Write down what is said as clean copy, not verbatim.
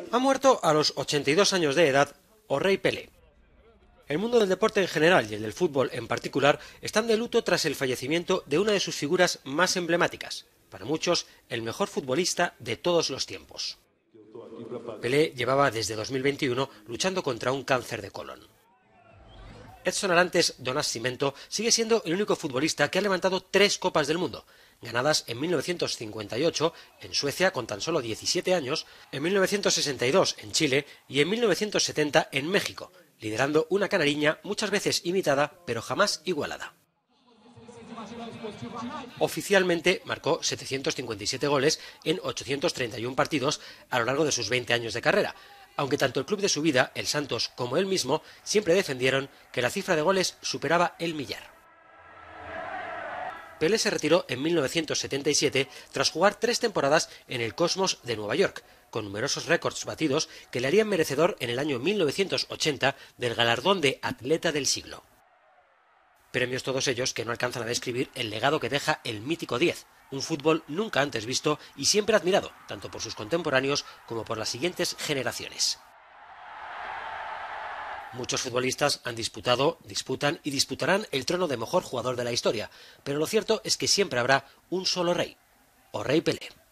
Ha muerto a los 82 años de edad o Rei Pelé. El mundo del deporte en general y el del fútbol en particular están de luto tras el fallecimiento de una de sus figuras más emblemáticas, para muchos el mejor futbolista de todos los tiempos. Pelé llevaba desde 2021 luchando contra un cáncer de colon. Edson Arantes do Nascimento sigue siendo el único futbolista que ha levantado 3 Copas del Mundo, ganadas en 1958 en Suecia con tan solo 17 años, en 1962 en Chile y en 1970 en México, liderando una canariña muchas veces imitada pero jamás igualada. Oficialmente marcó 757 goles en 831 partidos a lo largo de sus 20 años de carrera, aunque tanto el club de su vida, el Santos, como él mismo siempre defendieron que la cifra de goles superaba el millar. Pelé se retiró en 1977 tras jugar 3 temporadas en el Cosmos de Nueva York, con numerosos récords batidos que le harían merecedor en el año 1980 del galardón de Atleta del Siglo. Premios todos ellos que no alcanzan a describir el legado que deja el mítico 10, un fútbol nunca antes visto y siempre admirado, tanto por sus contemporáneos como por las siguientes generaciones. Muchos futbolistas han disputado, disputan y disputarán el trono de mejor jugador de la historia, pero lo cierto es que siempre habrá un solo rey, o Rei Pelé.